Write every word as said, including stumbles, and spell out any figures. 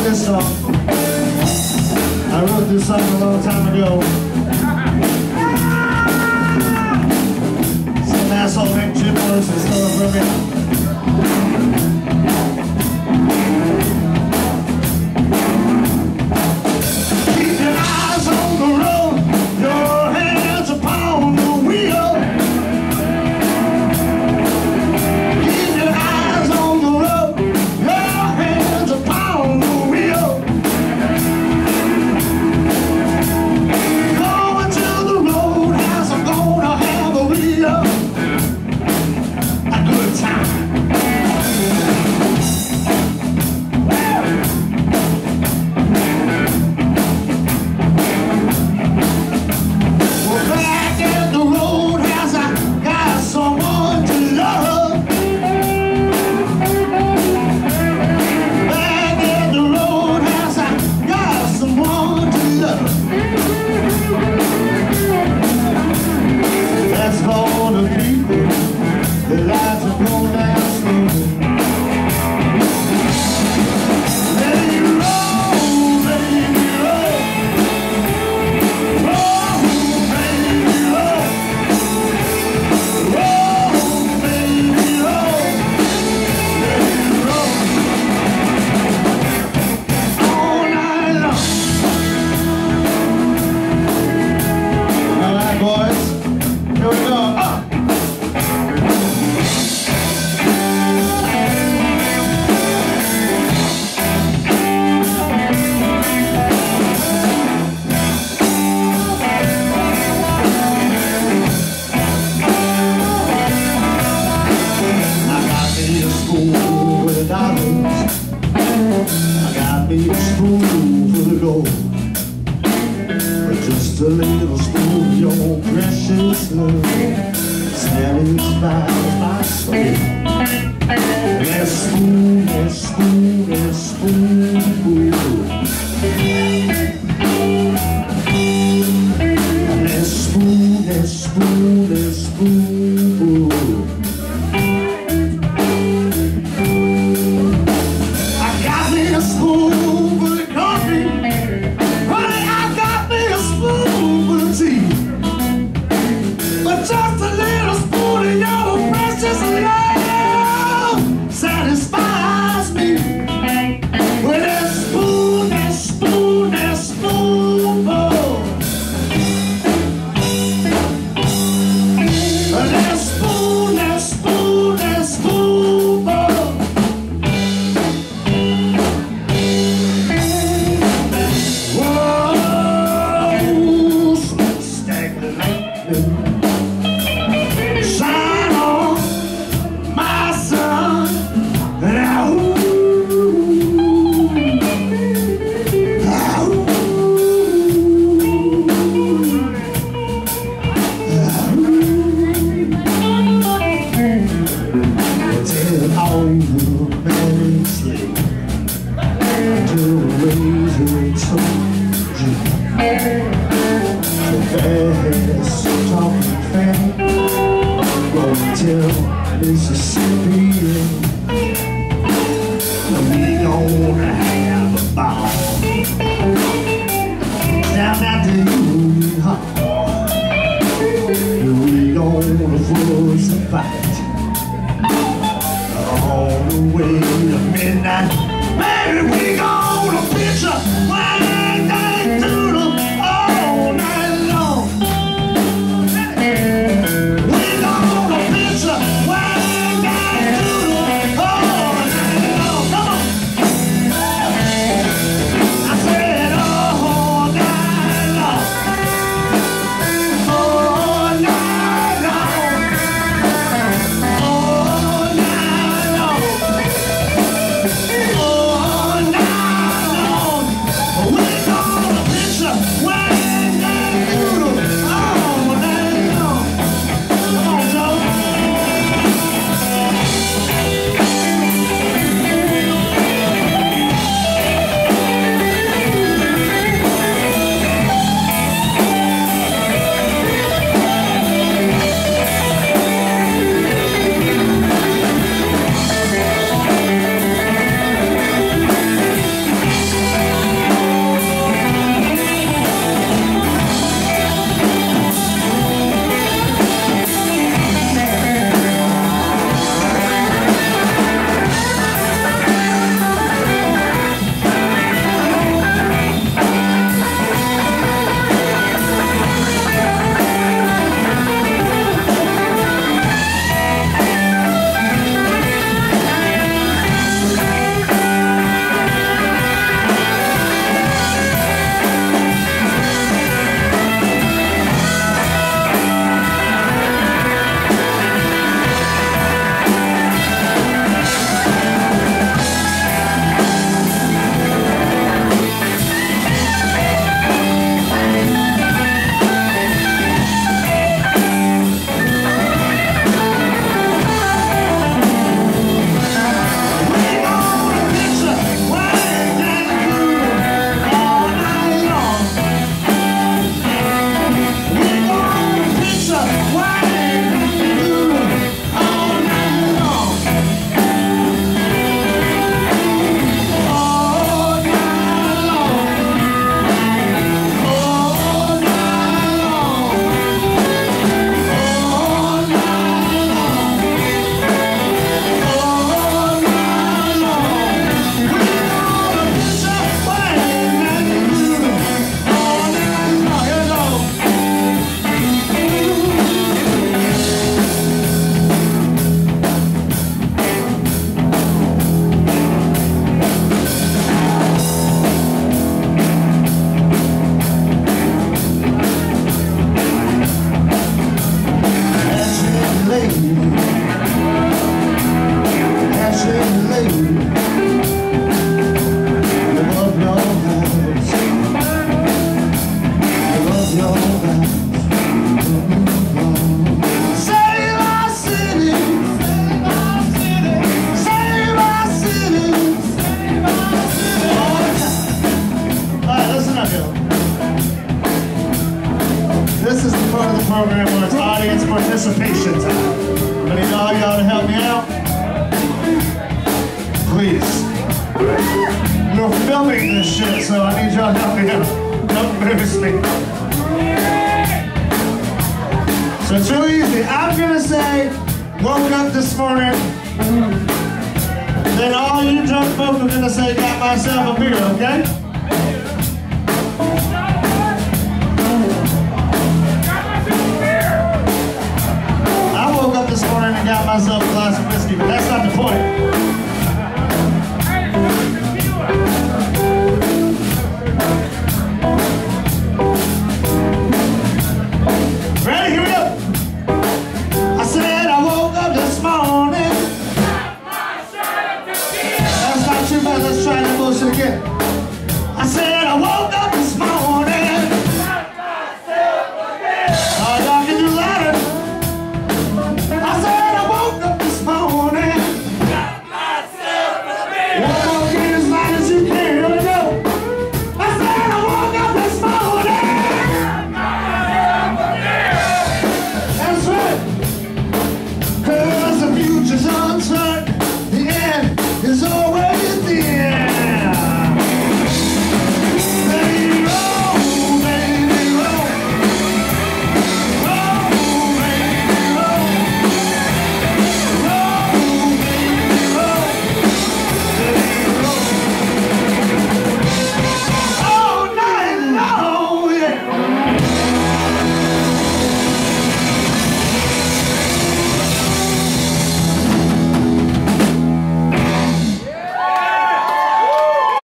this song. I wrote this song a long time ago. Some asshole named Jim Morrison stole it from me. Keep your eyes on the road, your hands upon the wheel. Keep your eyes on the road, your hands upon the wheel. Going to the roadhouse, I'm gonna have a real a good time. Just a little spoon of your precious love satisfies my soul. That spoon, that spoon, that spoon, that spoon, that spoon, that spoon. I got me a spoon full of coffee. Just a little spoon of your precious love satisfies me. With that spoon, that spoon, that spoonful. That spoon, that spoon, that spoonful. Whoa, smokestack lightning. Mississippi, we gonna have a ball down at the Union Hall. We gonna fuss and fight all the way to midnight. Baby, we gonna pitch a wang dang doodle all night long. We gonna pitch a wang dang doodle all night long. Come on. I said all night long. All night long. All night long. All night long. program where it's audience participation time. I need all y'all to help me out. Please. We're filming this shit, so I need y'all to help me out. Don't embarrass me. So it's really easy. I'm gonna say, woke up this morning. Then all you drunk folk are gonna say, got myself a beer, okay? I woke up this morning and got myself a glass of whiskey, but that's not the point. Ready? Here we go. I said I woke up this morning. That's not too bad. Let's try that bullshit again.